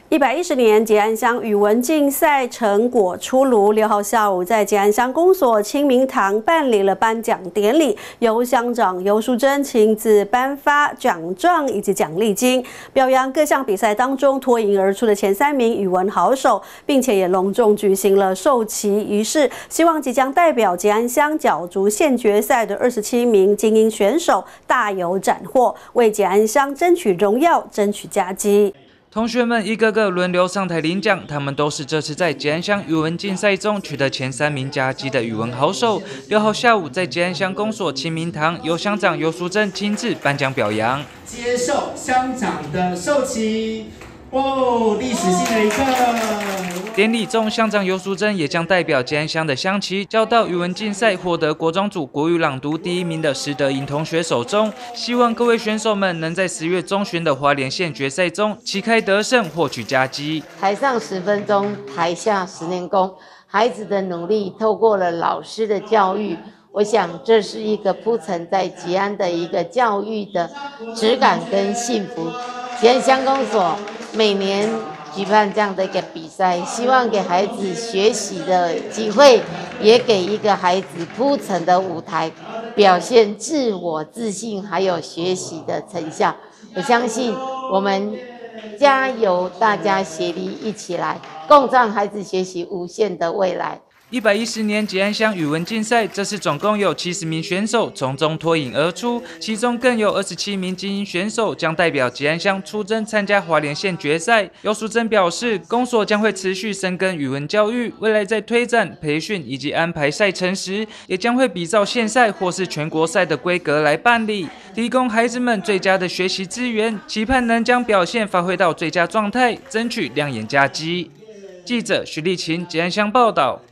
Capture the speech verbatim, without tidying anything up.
一百一十年吉安乡语文竞赛成果出炉，六号下午在吉安乡公所清明堂办理了颁奖典礼，由乡长游淑珍亲自颁发奖状以及奖励金，表扬各项比赛当中脱颖而出的前三名语文好手，并且也隆重举行了授旗仪式，希望即将代表吉安乡角逐县决赛的二十七名精英选手大有斩获，为吉安乡争取荣耀，争取佳绩。 同学们一个个轮流上台领奖，他们都是这次在吉安乡语文竞赛中取得前三名佳绩的语文好手。六号下午，在吉安乡公所清明堂，由乡长游淑珍亲自颁奖表扬， 接受乡长的授旗。哦，历史性的一刻。 典礼中，乡长游淑珍也将代表吉安乡的乡旗交到语文竞赛获得国中组国语朗读第一名的石德颖同学手中，希望各位选手们能在十月中旬的花莲县决赛中旗开得胜，获取佳绩。 台上十分钟，台下十年功。孩子的努力，透过了老师的教育，我想这是一个铺陈在吉安的一个教育的质感跟幸福。吉安乡公所每年举办这样的一个比赛，希望给孩子学习的机会，也给一个孩子铺陈的舞台，表现自我自信还有学习的成效。我相信我们加油，大家协力一起来，共创孩子学习无限的未来。 一百一十年吉安乡语文竞赛，这次总共有七十名选手从中脱颖而出，其中更有二十七名精英选手将代表吉安乡出征参加花莲县决赛。游淑珍表示，公所将会持续深耕语文教育，未来在推展、培训以及安排赛程时，也将会比照县赛或是全国赛的规格来办理，提供孩子们最佳的学习资源，期盼能将表现发挥到最佳状态，争取亮眼佳绩。记者徐立琴吉安乡报道。